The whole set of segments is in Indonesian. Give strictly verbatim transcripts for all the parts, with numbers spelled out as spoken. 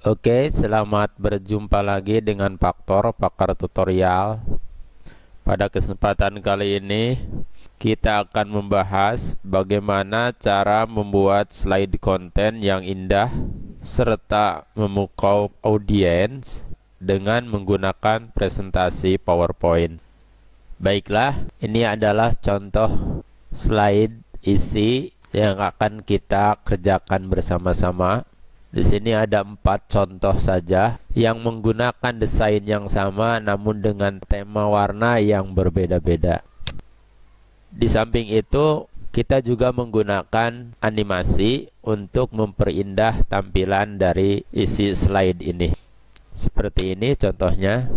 Oke, selamat berjumpa lagi dengan Paktor, pakar tutorial. Pada kesempatan kali ini, kita akan membahas bagaimana cara membuat slide konten yang indah serta memukau audiens dengan menggunakan presentasi PowerPoint. Baiklah, ini adalah contoh slide isi yang akan kita kerjakan bersama-sama. Di sini ada empat contoh saja yang menggunakan desain yang sama namun dengan tema warna yang berbeda-beda. Di samping itu, kita juga menggunakan animasi untuk memperindah tampilan dari isi slide ini. Seperti ini contohnya.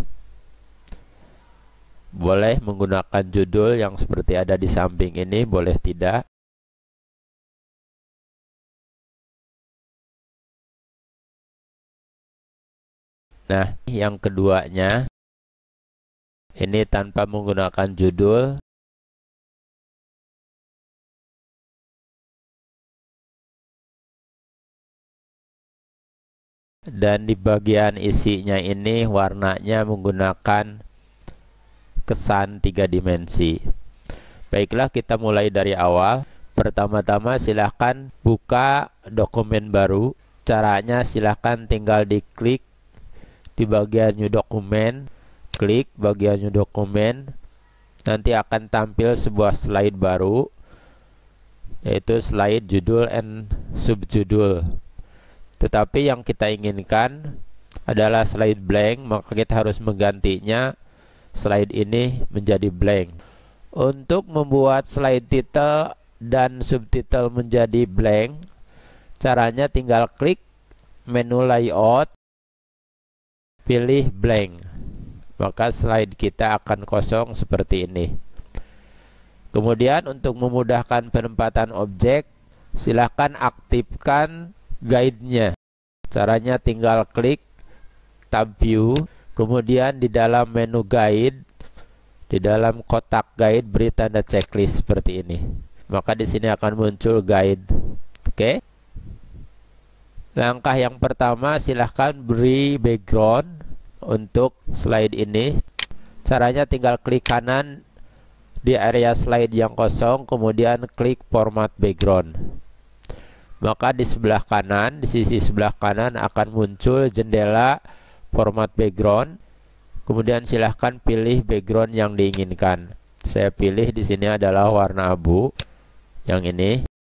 Boleh menggunakan judul yang seperti ada di samping ini, boleh tidak. Nah, yang keduanya, ini tanpa menggunakan judul. Dan di bagian isinya ini warnanya menggunakan kesan tiga dimensi. Baiklah, kita mulai dari awal. Pertama-tama silahkan buka dokumen baru. Caranya silahkan tinggal diklik di bagian new dokumen, klik bagian new dokumen, nanti akan tampil sebuah slide baru, yaitu slide judul and subjudul. Tetapi yang kita inginkan adalah slide blank, maka kita harus menggantinya slide ini menjadi blank. Untuk membuat slide title dan subtitle menjadi blank, caranya tinggal klik menu layout, pilih blank, maka slide kita akan kosong seperti ini. Kemudian untuk memudahkan penempatan objek, silahkan aktifkan guide-nya. Caranya tinggal klik tab view, kemudian di dalam menu guide, di dalam kotak guide beri tanda checklist seperti ini. Maka di sini akan muncul guide. Oke. Langkah yang pertama, silahkan beri background untuk slide ini. Caranya tinggal klik kanan di area slide yang kosong, kemudian klik format background. Maka di sebelah kanan, di sisi sebelah kanan akan muncul jendela format background. Kemudian silahkan pilih background yang diinginkan. Saya pilih di sini adalah warna abu, yang ini.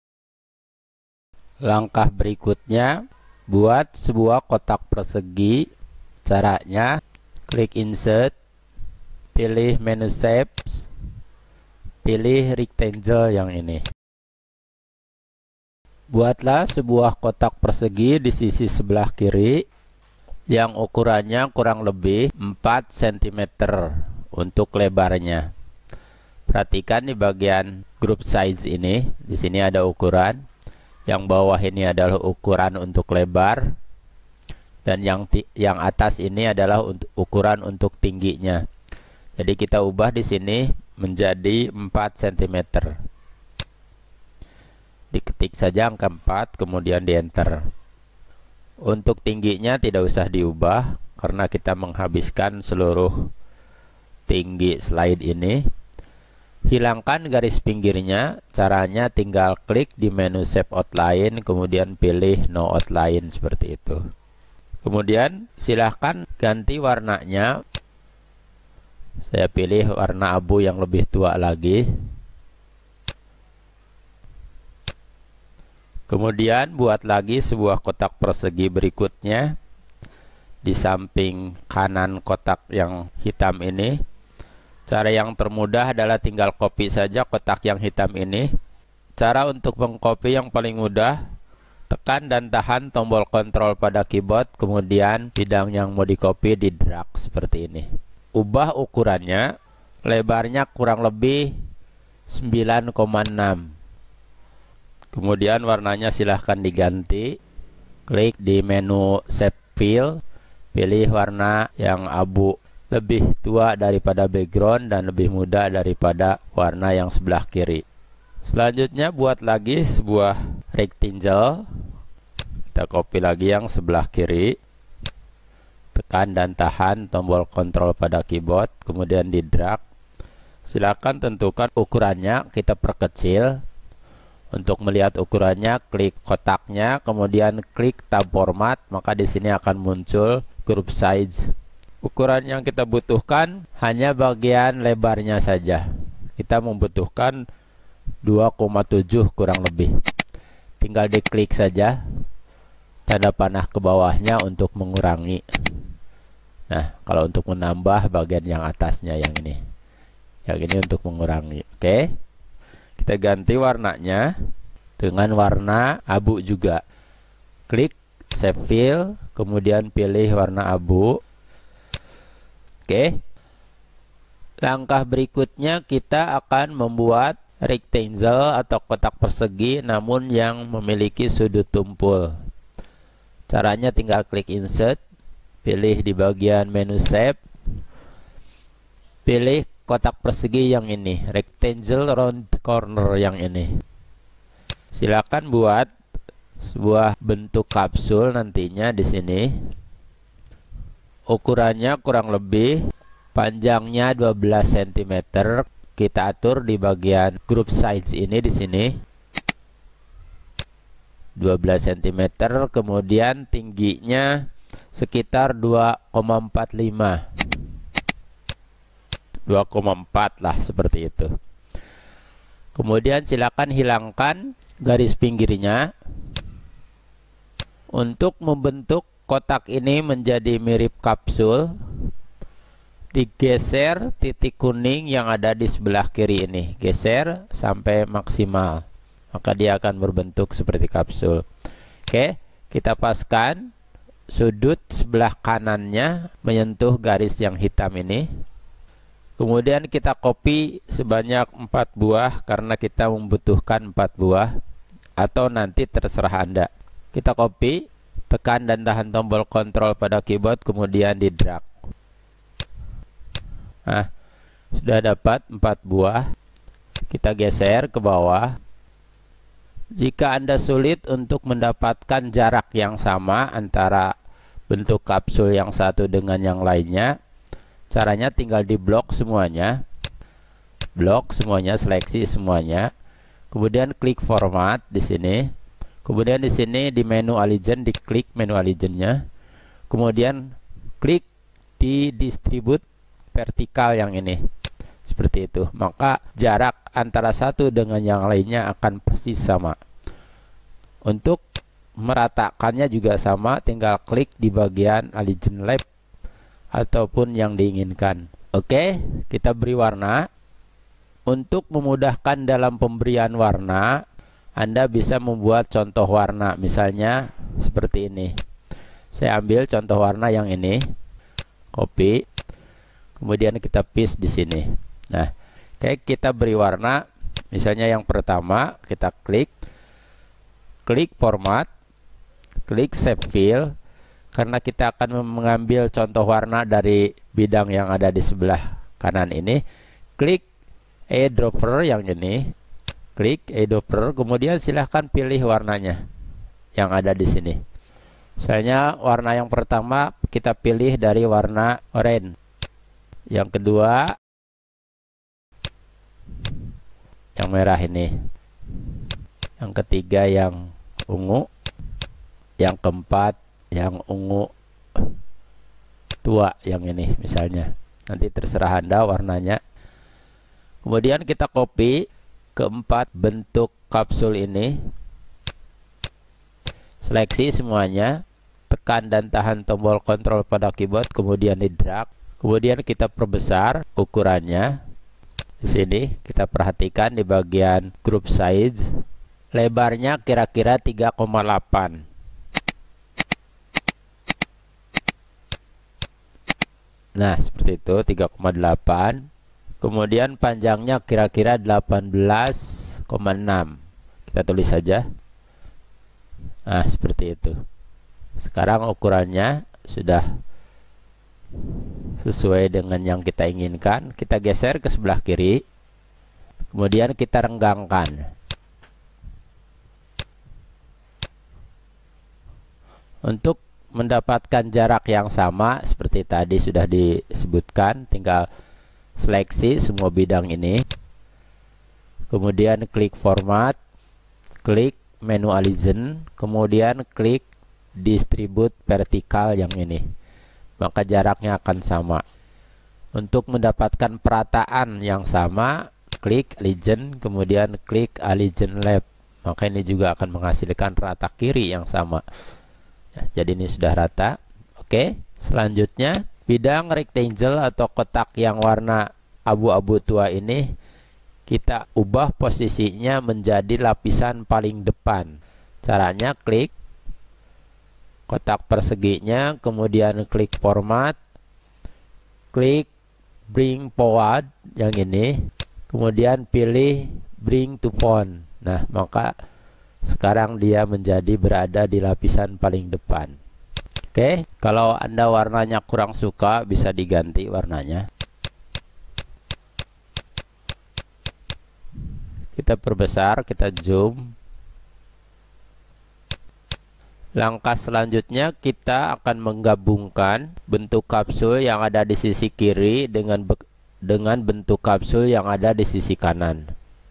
Langkah berikutnya, buat sebuah kotak persegi. Caranya, klik insert, pilih menu shapes, pilih rectangle yang ini. Buatlah sebuah kotak persegi di sisi sebelah kiri yang ukurannya kurang lebih empat sentimeter untuk lebarnya. Perhatikan di bagian group size ini, di sini ada ukuran. Yang bawah ini adalah ukuran untuk lebar, dan yang yang atas ini adalah untuk ukuran untuk tingginya. Jadi kita ubah di sini menjadi empat sentimeter. Diketik saja angka empat, kemudian di enter. Untuk tingginya tidak usah diubah karena kita menghabiskan seluruh tinggi slide ini. Hilangkan garis pinggirnya. Caranya tinggal klik di menu shape outline, kemudian pilih no outline seperti itu. Kemudian silahkan ganti warnanya. Saya pilih warna abu yang lebih tua lagi. Kemudian buat lagi sebuah kotak persegi berikutnya di samping kanan kotak yang hitam ini. Cara yang termudah adalah tinggal copy saja kotak yang hitam ini. Cara untuk mengcopy yang paling mudah, tekan dan tahan tombol kontrol pada keyboard, kemudian bidang yang mau di copy di drag seperti ini. Ubah ukurannya, lebarnya kurang lebih sembilan koma enam. Kemudian warnanya silahkan diganti. Klik di menu shape fill, pilih warna yang abu, lebih tua daripada background dan lebih muda daripada warna yang sebelah kiri. Selanjutnya buat lagi sebuah rectangle. Kita copy lagi yang sebelah kiri. tekan dan tahan tombol kontrol pada keyboard, kemudian di drag. Silakan tentukan ukurannya, kita perkecil. Untuk melihat ukurannya, klik kotaknya, kemudian klik tab format, maka di sini akan muncul group size. Ukuran yang kita butuhkan hanya bagian lebarnya saja. Kita membutuhkan dua koma tujuh kurang lebih. Tinggal diklik saja tanda panah ke bawahnya untuk mengurangi. Nah, kalau untuk menambah bagian yang atasnya yang ini. Yang ini untuk mengurangi. Oke. Kita ganti warnanya dengan warna abu juga. Klik Shape Fill, kemudian pilih warna abu. Oke. Langkah berikutnya kita akan membuat rectangle atau kotak persegi namun yang memiliki sudut tumpul. Caranya tinggal klik Insert, pilih di bagian menu Shape, pilih kotak persegi yang ini, rectangle round corner yang ini. Silakan buat sebuah bentuk kapsul nantinya di sini. Ukurannya kurang lebih panjangnya dua belas sentimeter. Kita atur di bagian group size ini di sini. dua belas sentimeter, kemudian tingginya sekitar dua koma empat lima. dua koma empat lah seperti itu. Kemudian silakan hilangkan garis pinggirnya. Untuk membentuk kotak ini menjadi mirip kapsul, digeser titik kuning yang ada di sebelah kiri ini, geser sampai maksimal, maka dia akan berbentuk seperti kapsul. Oke, kita paskan sudut sebelah kanannya menyentuh garis yang hitam ini. Kemudian kita copy sebanyak empat buah karena kita membutuhkan empat buah, atau nanti terserah Anda. Kita copy, tekan dan tahan tombol kontrol pada keyboard, kemudian di drag. Nah, sudah dapat empat buah. Kita geser ke bawah. Jika Anda sulit untuk mendapatkan jarak yang sama antara bentuk kapsul yang satu dengan yang lainnya, caranya tinggal di blok semuanya, blok semuanya, seleksi semuanya, kemudian klik format di sini, kemudian di sini di menu Align diklik menu Alignnya, kemudian klik di distribute vertikal yang ini, seperti itu. Maka jarak antara satu dengan yang lainnya akan persis sama. Untuk meratakannya juga sama, tinggal klik di bagian Align Left ataupun yang diinginkan. Oke, kita beri warna. Untuk memudahkan dalam pemberian warna, Anda bisa membuat contoh warna, misalnya seperti ini. Saya ambil contoh warna yang ini, copy, kemudian kita paste di sini. Nah, oke, kita beri warna, misalnya yang pertama kita klik, klik format, klik Shape Fill. Karena kita akan mengambil contoh warna dari bidang yang ada di sebelah kanan ini, klik eyedropper yang ini, klik eyedropper, kemudian silahkan pilih warnanya yang ada di sini. Misalnya warna yang pertama kita pilih dari warna oranye, yang kedua yang merah ini, yang ketiga yang ungu, yang keempat yang ungu tua yang ini misalnya. Nanti terserah Anda warnanya. Kemudian kita copy keempat bentuk kapsul ini, seleksi semuanya, tekan dan tahan tombol kontrol pada keyboard, kemudian di drag, kemudian kita perbesar ukurannya. Di sini kita perhatikan di bagian group size, lebarnya kira-kira tiga koma delapan. Nah, seperti itu, tiga koma delapan. Kemudian panjangnya kira-kira delapan belas koma enam. Kita tulis saja. Nah, seperti itu. Sekarang ukurannya sudah sesuai dengan yang kita inginkan. Kita geser ke sebelah kiri. Kemudian kita renggangkan. Untuk mendapatkan jarak yang sama seperti tadi sudah disebutkan, tinggal seleksi semua bidang ini, kemudian klik format, klik menu align, kemudian klik distribute vertikal yang ini, maka jaraknya akan sama. Untuk mendapatkan perataan yang sama, klik align, kemudian klik align left, maka ini juga akan menghasilkan rata kiri yang sama. Ya, jadi ini sudah rata. Oke, selanjutnya bidang rectangle atau kotak yang warna abu-abu tua ini kita ubah posisinya menjadi lapisan paling depan. Caranya klik kotak perseginya, kemudian klik format, klik bring forward yang ini, kemudian pilih bring to front. Nah, maka sekarang dia menjadi berada di lapisan paling depan. Oke, kalau Anda warnanya kurang suka, bisa diganti warnanya. Kita perbesar, kita zoom. Langkah selanjutnya kita akan menggabungkan bentuk kapsul yang ada di sisi kiri dengan dengan bentuk kapsul yang ada di sisi kanan.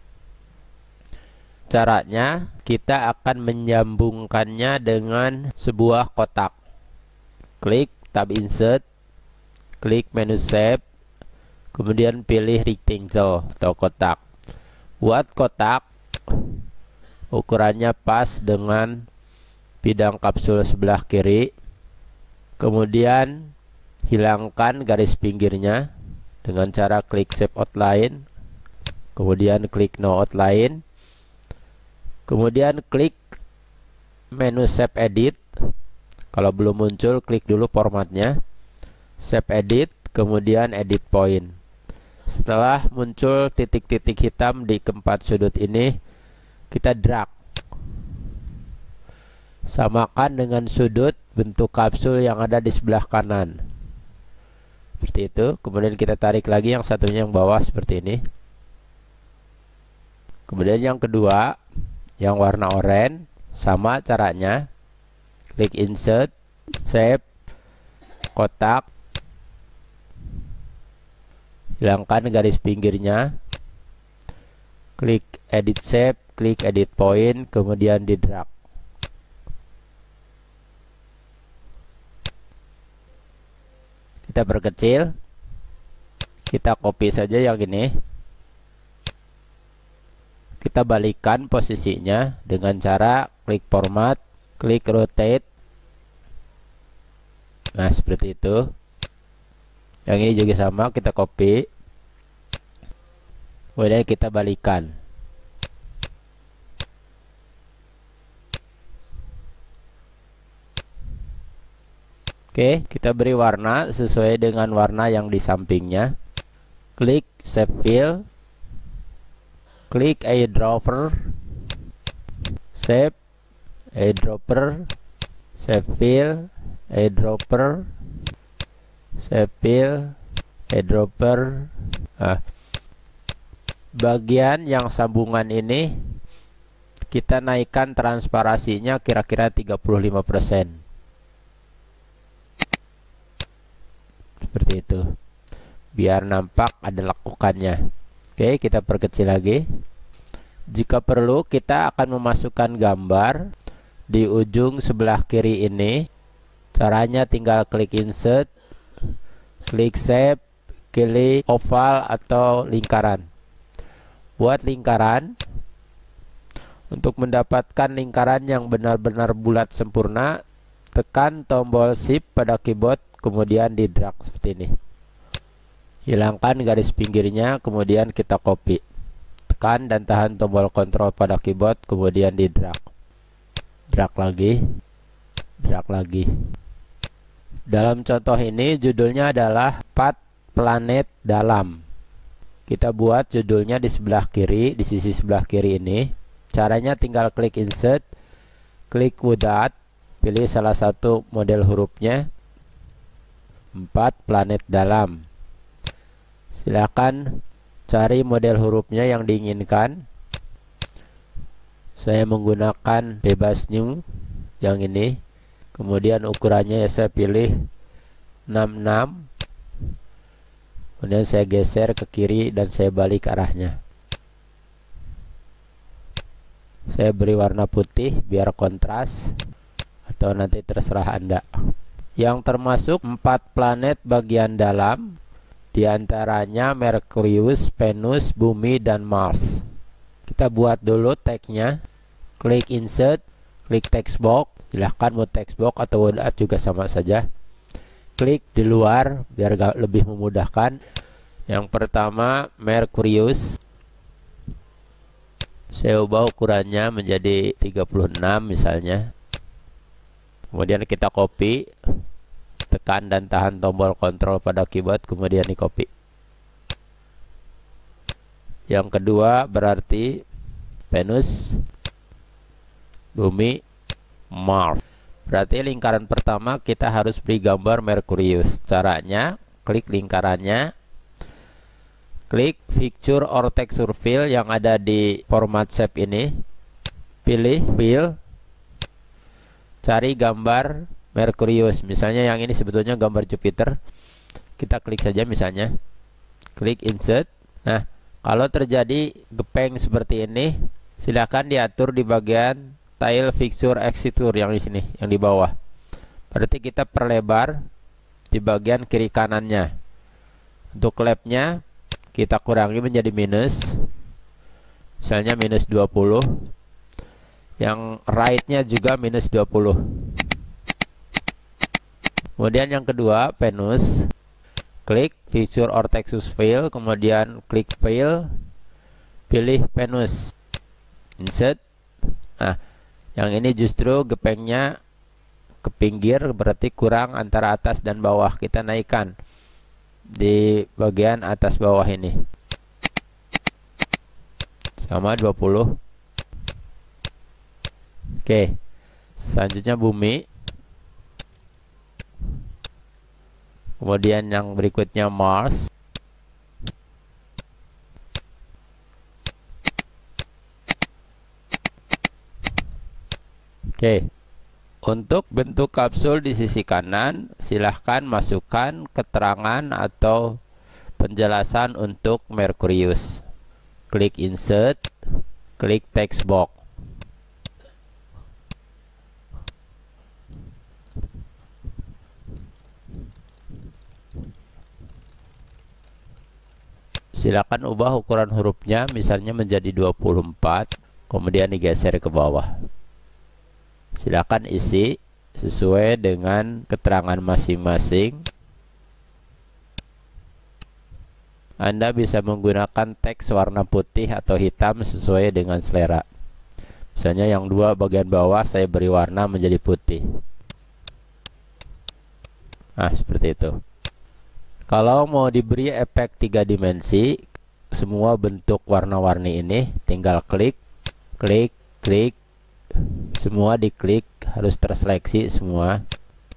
Caranya kita akan menyambungkannya dengan sebuah kotak. Klik tab insert, klik menu shape, kemudian pilih rectangle atau kotak. Buat kotak, ukurannya pas dengan bidang kapsul sebelah kiri. Kemudian hilangkan garis pinggirnya dengan cara klik shape outline, kemudian klik no outline, kemudian klik menu shape edit. Kalau belum muncul, klik dulu formatnya, shape edit, kemudian edit point. Setelah muncul titik-titik hitam di keempat sudut ini, kita drag, samakan dengan sudut bentuk kapsul yang ada di sebelah kanan seperti itu. Kemudian kita tarik lagi yang satunya yang bawah seperti ini. Kemudian yang kedua, yang warna oranye, sama caranya, klik insert, shape, kotak, hilangkan garis pinggirnya, klik edit shape, klik edit point, kemudian di drag. Kita perkecil, kita copy saja yang ini, kita balikkan posisinya dengan cara klik format, klik rotate. Nah, seperti itu. Yang ini juga sama, kita copy, kemudian kita balikkan. Oke, kita beri warna sesuai dengan warna yang di sampingnya. Klik shape fill, klik eyedropper, shape, eyedropper, shape fill, eyedropper, shape fill, eyedropper. Nah, bagian yang sambungan ini kita naikkan transparasinya kira-kira tiga puluh lima persen. Seperti itu, biar nampak ada lekukannya. Oke, kita perkecil lagi. Jika perlu, kita akan memasukkan gambar di ujung sebelah kiri ini. Caranya tinggal klik insert, klik shape, klik oval atau lingkaran. Buat lingkaran, untuk mendapatkan lingkaran yang benar-benar bulat sempurna, tekan tombol shift pada keyboard, kemudian di drag seperti ini. Hilangkan garis pinggirnya, kemudian kita copy. Tekan dan tahan tombol kontrol pada keyboard, kemudian di drag. Drag lagi, drag lagi. Dalam contoh ini judulnya adalah empat planet dalam. Kita buat judulnya di sebelah kiri, di sisi sebelah kiri ini. Caranya tinggal klik insert, klik without, pilih salah satu model hurufnya, empat planet dalam. Silakan cari model hurufnya yang diinginkan. Saya menggunakan bebas new yang ini. kemudian ukurannya ya saya pilih enam puluh enam, kemudian saya geser ke kiri dan saya balik arahnya. Saya beri warna putih biar kontras, atau nanti terserah Anda. Yang termasuk empat planet bagian dalam, diantaranya Merkurius, Venus, Bumi, dan Mars. Kita buat dulu tagnya. Klik insert, klik text box. Silahkan mau text box atau word art juga sama saja. Klik di luar biar lebih memudahkan. Yang pertama Merkurius, saya ubah ukurannya menjadi tiga puluh enam misalnya. Kemudian kita copy, tekan dan tahan tombol kontrol pada keyboard, kemudian di copy. Yang kedua berarti Venus, Bumi, Mars. Berarti lingkaran pertama kita harus beri gambar Merkurius. Caranya klik lingkarannya, klik picture or texture fill yang ada di format shape ini, pilih fill, cari gambar Merkurius. Misalnya yang ini sebetulnya gambar Jupiter. Kita klik saja misalnya, klik insert. Nah, kalau terjadi gepeng seperti ini, silakan diatur di bagian tile fixture exterior yang di sini, yang di bawah. Berarti kita perlebar di bagian kiri kanannya. Untuk labnya kita kurangi menjadi minus, misalnya minus dua puluh. Yang right-nya juga minus dua puluh. Kemudian yang kedua Venus, klik feature or texture fill, kemudian klik fill, pilih Venus, insert. Nah, yang ini justru gepengnya ke pinggir, berarti kurang antara atas dan bawah. Kita naikkan di bagian atas bawah ini sama dua puluh. Oke, selanjutnya Bumi, kemudian yang berikutnya Mars, oke. Untuk bentuk kapsul di sisi kanan, silahkan masukkan keterangan atau penjelasan untuk Merkurius. Klik insert, klik text box. Silakan ubah ukuran hurufnya, misalnya menjadi dua puluh empat, kemudian digeser ke bawah. Silakan isi sesuai dengan keterangan masing-masing. Anda bisa menggunakan teks warna putih atau hitam sesuai dengan selera. Misalnya yang dua bagian bawah saya beri warna menjadi putih. Nah, seperti itu. Kalau mau diberi efek tiga dimensi, semua bentuk warna-warni ini tinggal klik, klik, klik. Semua diklik, harus terseleksi semua.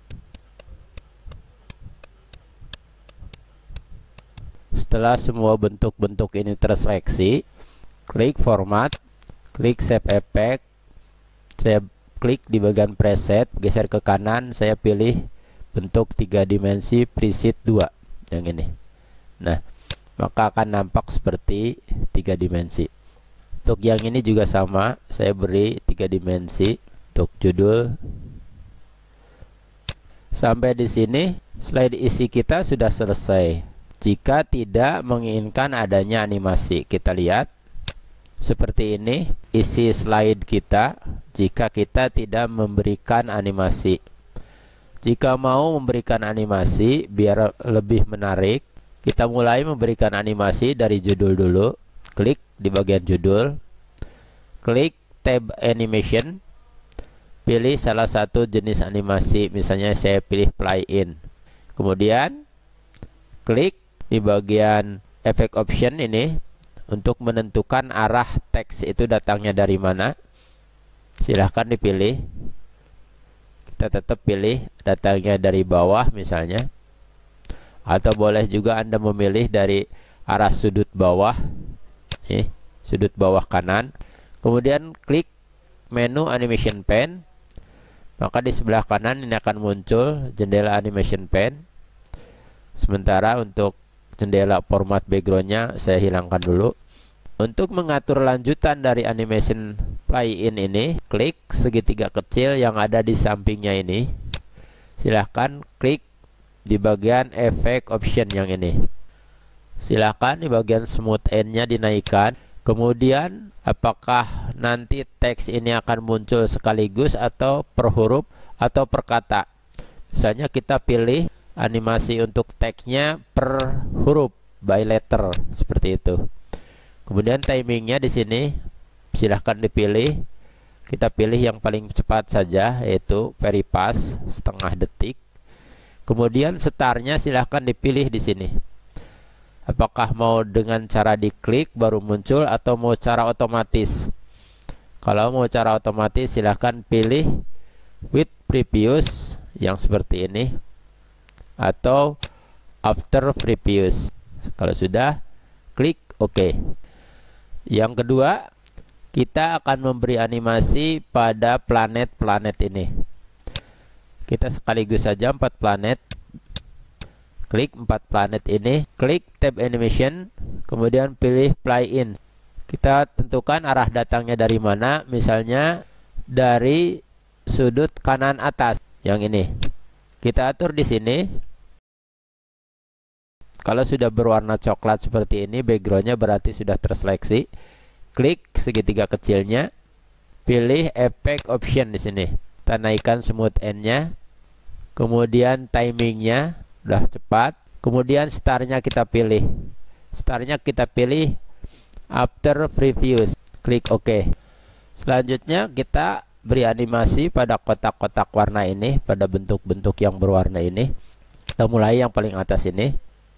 Setelah semua bentuk-bentuk ini terseleksi, klik format, klik save effect. Saya klik di bagian preset, geser ke kanan, saya pilih bentuk tiga dimensi preset dua yang ini. Nah, maka akan nampak seperti tiga dimensi. Untuk yang ini juga sama, saya beri tiga dimensi untuk judul. Sampai di sini slide isi kita sudah selesai. Jika tidak menginginkan adanya animasi, kita lihat seperti ini isi slide kita jika kita tidak memberikan animasi. Jika mau memberikan animasi biar lebih menarik, kita mulai memberikan animasi dari judul dulu. Klik di bagian judul, klik tab animation, pilih salah satu jenis animasi, misalnya saya pilih play in. Kemudian klik di bagian effect option ini untuk menentukan arah teks itu datangnya dari mana. Silahkan dipilih. Kita tetap pilih datangnya dari bawah misalnya, atau boleh juga Anda memilih dari arah sudut bawah, nih, sudut bawah kanan. Kemudian klik menu animation pen, maka di sebelah kanan ini akan muncul jendela animation pen. Sementara untuk jendela format backgroundnya saya hilangkan dulu. Untuk mengatur lanjutan dari animation play-in ini, klik segitiga kecil yang ada di sampingnya ini. Silahkan klik di bagian efek option yang ini. Silahkan di bagian smooth end-nya dinaikkan. Kemudian apakah nanti teks ini akan muncul sekaligus atau per huruf atau per kata. Misalnya kita pilih animasi untuk teksnya per huruf, by letter, seperti itu. Kemudian timingnya di sini silahkan dipilih. Kita pilih yang paling cepat saja, yaitu very fast, setengah detik. Kemudian startnya silahkan dipilih di sini. Apakah mau dengan cara diklik baru muncul atau mau cara otomatis? Kalau mau cara otomatis silahkan pilih with previous yang seperti ini atau after previous. Kalau sudah, klik OK. Yang kedua, kita akan memberi animasi pada planet-planet ini. Kita sekaligus saja empat planet. Klik empat planet ini, klik tab animation, kemudian pilih play in. Kita tentukan arah datangnya dari mana, misalnya dari sudut kanan atas yang ini. Kita atur di sini. Kalau sudah berwarna coklat seperti ini, backgroundnya berarti sudah terseleksi. Klik segitiga kecilnya, pilih efek option di sini. Kita naikkan smooth end-nya, kemudian timingnya udah cepat. Kemudian startnya kita pilih. Startnya kita pilih after previous. Klik OK. Selanjutnya kita beri animasi pada kotak-kotak warna ini, pada bentuk-bentuk yang berwarna ini. Kita mulai yang paling atas ini.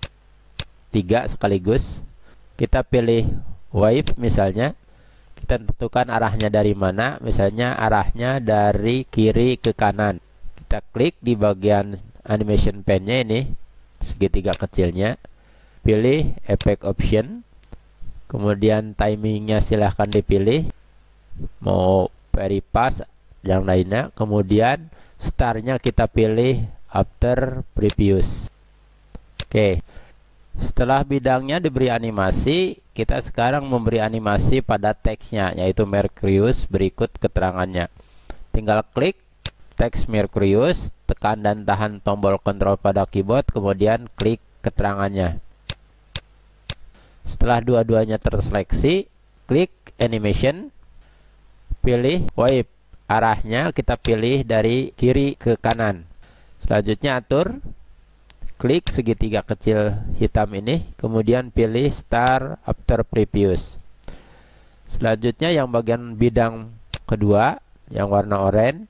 Tiga sekaligus. Kita pilih wave misalnya. Kita tentukan arahnya dari mana. Misalnya arahnya dari kiri ke kanan. Kita klik di bagian animation pen-nya ini, segitiga kecilnya. Pilih efek option. Kemudian timingnya silahkan dipilih. Mau very fast yang lainnya. Kemudian startnya kita pilih after previous. Oke. Setelah bidangnya diberi animasi, kita sekarang memberi animasi pada teksnya, yaitu Mercurius. Berikut keterangannya. Tinggal klik teks Mercurius, tekan dan tahan tombol kontrol pada keyboard, kemudian klik keterangannya. Setelah dua-duanya terseleksi, klik animation, pilih wave. Arahnya kita pilih dari kiri ke kanan. Selanjutnya atur. Klik segitiga kecil hitam ini, kemudian pilih start after previous. Selanjutnya yang bagian bidang kedua, yang warna oranye,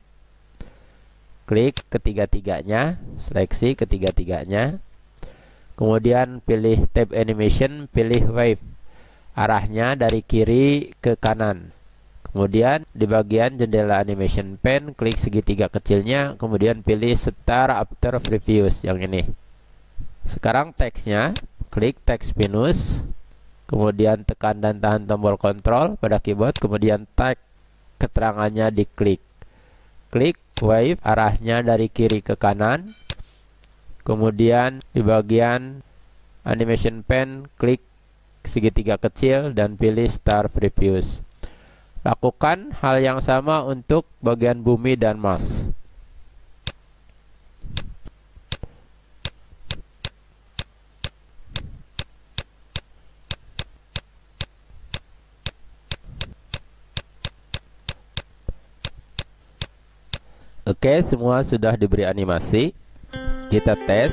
klik ketiga-tiganya, seleksi ketiga-tiganya. Kemudian pilih tab animation, pilih wave. Arahnya dari kiri ke kanan. Kemudian di bagian jendela animation pen, klik segitiga kecilnya, kemudian pilih start after previous yang ini. Sekarang teksnya, klik teks pinus, kemudian tekan dan tahan tombol kontrol pada keyboard, kemudian tag keterangannya diklik. Klik wave, arahnya dari kiri ke kanan. Kemudian di bagian animation pen, klik segitiga kecil dan pilih start previous. Lakukan hal yang sama untuk bagian bumi dan Mars. Oke, semua sudah diberi animasi. Kita tes.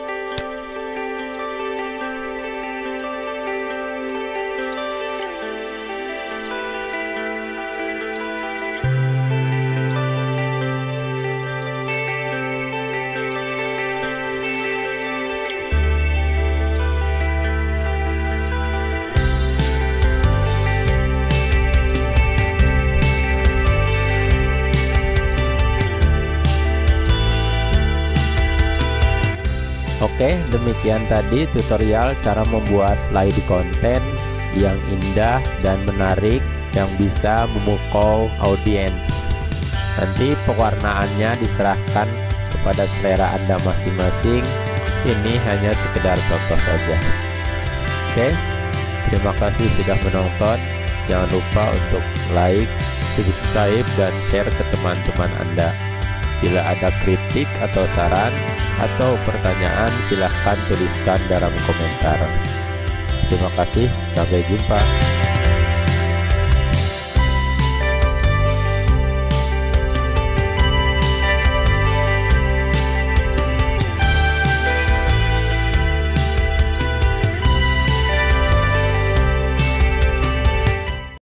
Oke, demikian tadi tutorial cara membuat slide konten yang indah dan menarik yang bisa memukau audiens. Nanti pewarnaannya diserahkan kepada selera Anda masing-masing. Ini hanya sekedar contoh saja. Oke, terima kasih sudah menonton. Jangan lupa untuk like, subscribe, dan share ke teman-teman Anda. Bila ada kritik atau saran atau pertanyaan, silahkan tuliskan dalam komentar. Terima kasih, sampai jumpa.